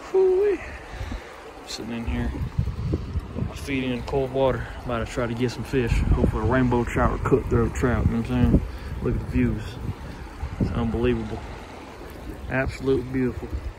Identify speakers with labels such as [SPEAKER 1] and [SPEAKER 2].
[SPEAKER 1] Whoo-wee. Sitting in here, put my feet in cold water, about to try to get some fish. Hopefully a rainbow trout or cutthroat trout, you know what I'm saying? Look at the views. It's unbelievable. Absolutely beautiful.